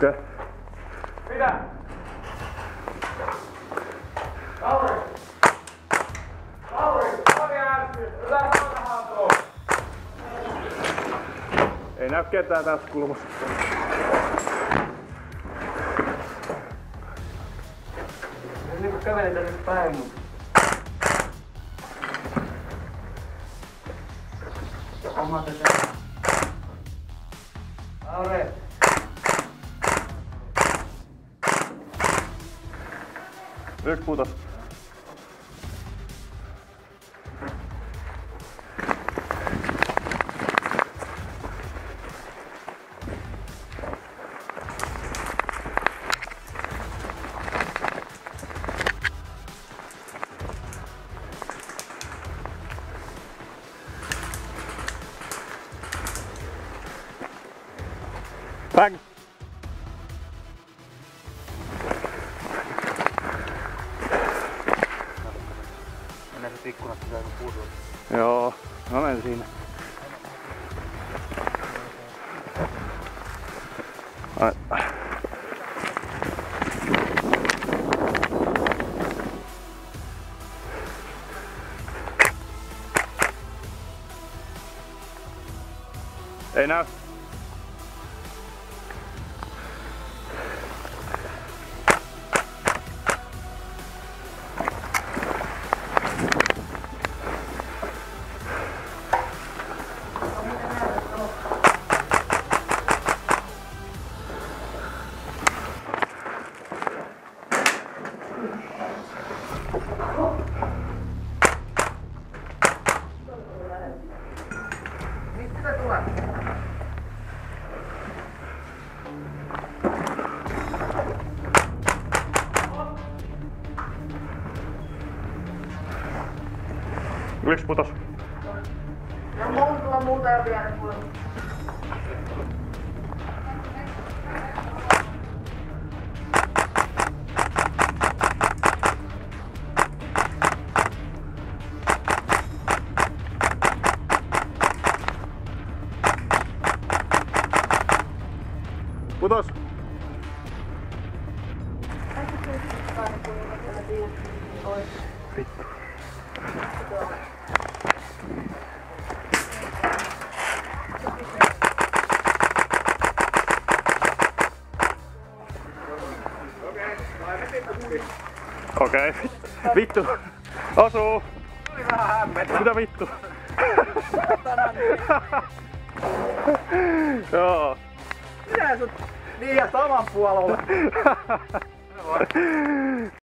Okei. Okay. Mitä? Lauri! Lauri! Lauri ääntyy! Ylä jalkahaatoon! Ei näy ketään tässä kulmassa. Niinku kävelin tänne päin, mut... Oma tätä. Lauri! Yksi putos. Bang! Mennään se ikkunasta saa joku puutua. Joo, mä menen siinä. Ai. Ei näy. Mistä tulee? Yksi putos. No montulla muuta ja vielä kuule. Putos. Vittu. Okei. Vittu. Osuu. Tuli vähän hämmentä. Mitä vittu? Joo. Minä sut niin ja saman puolella.